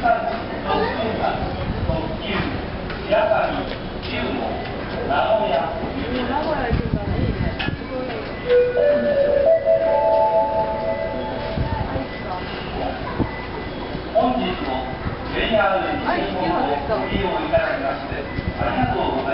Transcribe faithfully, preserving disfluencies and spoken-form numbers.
さんじろっぷんかん特急白神九号名古屋。 名古屋行くからいいね。すごい。 本日も ジェイアール 西日本をご利用いただきましてありがとうございます。